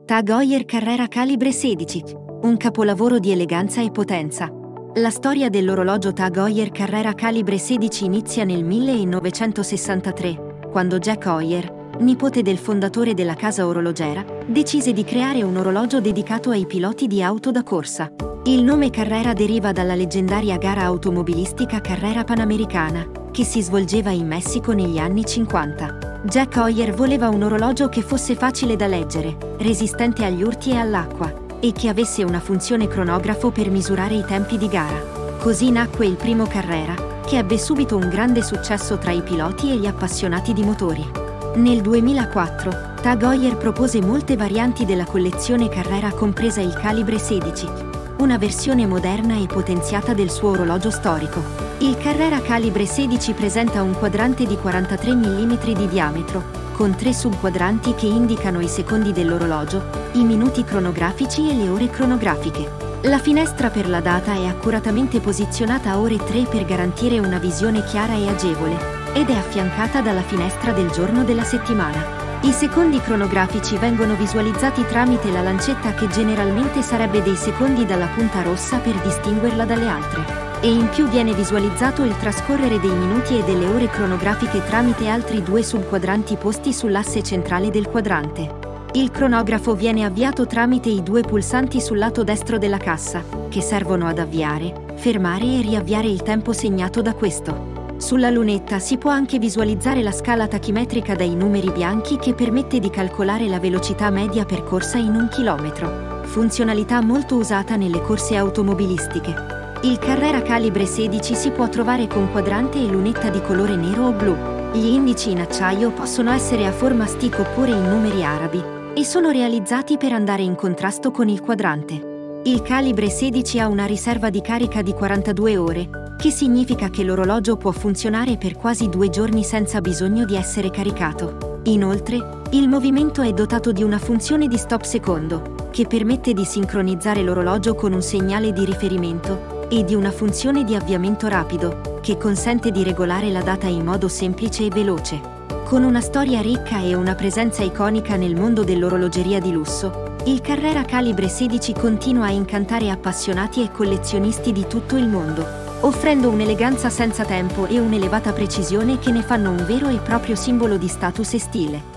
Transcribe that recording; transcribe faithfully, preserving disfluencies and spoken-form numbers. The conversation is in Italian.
Tag Heuer Carrera Calibre sedici, un capolavoro di eleganza e potenza. La storia dell'orologio Tag Heuer Carrera Calibre sedici inizia nel millenovecentosessantatré, quando Jack Heuer, nipote del fondatore della casa orologera, decise di creare un orologio dedicato ai piloti di auto da corsa. Il nome Carrera deriva dalla leggendaria gara automobilistica Carrera Panamericana, che si svolgeva in Messico negli anni cinquanta. Jack Heuer voleva un orologio che fosse facile da leggere, resistente agli urti e all'acqua, e che avesse una funzione cronografo per misurare i tempi di gara. Così nacque il primo Carrera, che ebbe subito un grande successo tra i piloti e gli appassionati di motori. Nel duemilaquattro, Tag Heuer propose molte varianti della collezione Carrera, compresa il Calibre sedici, una versione moderna e potenziata del suo orologio storico. Il Carrera Calibre sedici presenta un quadrante di quarantatré millimetri di diametro, con tre subquadranti che indicano i secondi dell'orologio, i minuti cronografici e le ore cronografiche. La finestra per la data è accuratamente posizionata a ore tre per garantire una visione chiara e agevole, ed è affiancata dalla finestra del giorno della settimana. I secondi cronografici vengono visualizzati tramite la lancetta, che generalmente sarebbe dei secondi dalla punta rossa per distinguerla dalle altre. E in più viene visualizzato il trascorrere dei minuti e delle ore cronografiche tramite altri due subquadranti posti sull'asse centrale del quadrante. Il cronografo viene avviato tramite i due pulsanti sul lato destro della cassa, che servono ad avviare, fermare e riavviare il tempo segnato da questo. Sulla lunetta si può anche visualizzare la scala tachimetrica dai numeri bianchi, che permette di calcolare la velocità media percorsa in un chilometro. Funzionalità molto usata nelle corse automobilistiche. Il Carrera Calibre sedici si può trovare con quadrante e lunetta di colore nero o blu. Gli indici in acciaio possono essere a forma stick oppure in numeri arabi, e sono realizzati per andare in contrasto con il quadrante. Il Calibre sedici ha una riserva di carica di quarantadue ore, che significa che l'orologio può funzionare per quasi due giorni senza bisogno di essere caricato. Inoltre, il movimento è dotato di una funzione di stop secondo, che permette di sincronizzare l'orologio con un segnale di riferimento, e di una funzione di avviamento rapido, che consente di regolare la data in modo semplice e veloce. Con una storia ricca e una presenza iconica nel mondo dell'orologeria di lusso, il Carrera Calibre sedici continua a incantare appassionati e collezionisti di tutto il mondo, offrendo un'eleganza senza tempo e un'elevata precisione che ne fanno un vero e proprio simbolo di status e stile.